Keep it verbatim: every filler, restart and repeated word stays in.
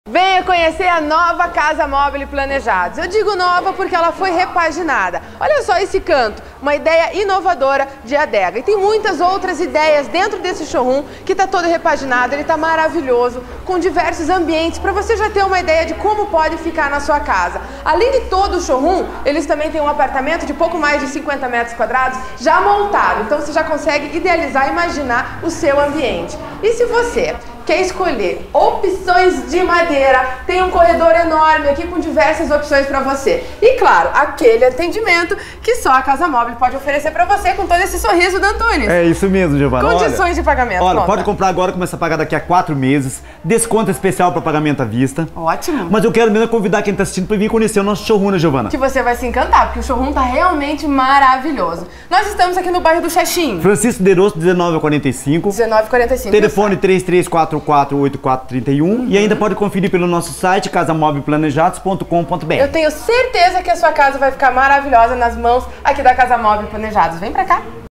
Venha conhecer a nova Casa Mobile Planejados. Eu digo nova porque ela foi repaginada. Olha só esse canto, uma ideia inovadora de adega. E tem muitas outras ideias dentro desse showroom que está todo repaginado, ele está maravilhoso, com diversos ambientes, para você já ter uma ideia de como pode ficar na sua casa. Além de todo o showroom, eles também têm um apartamento de pouco mais de cinquenta metros quadrados já montado. Então você já consegue idealizar e imaginar o seu ambiente. E se você quer escolher opções de madeira, tem um corredor enorme aqui com diversas opções para você. E claro, aquele atendimento que só a Casa Mobile pode oferecer para você com todo esse sorriso da Antunes. É isso mesmo, Giovana. Condições olha, de pagamento. Olha, conta. pode comprar agora, começa a pagar daqui a quatro meses. Desconto especial para pagamento à vista. Ótimo. Mas eu quero mesmo convidar quem está assistindo para vir conhecer o nosso showroom, né, Giovana? Que você vai se encantar, porque o showroom tá realmente maravilhoso. Nós estamos aqui no bairro do Xaxim. Francisco de Rosto, dezenove quarenta e cinco. dezenove quarenta e cinco. Telefone três três quatro quatro oito quatro três um. Uhum. E ainda pode conferir pelo nosso site casa móvel planejados ponto com ponto br. Eu tenho certeza que a sua casa vai ficar maravilhosa nas mãos aqui da Casa Mobile Planejados. Vem pra cá.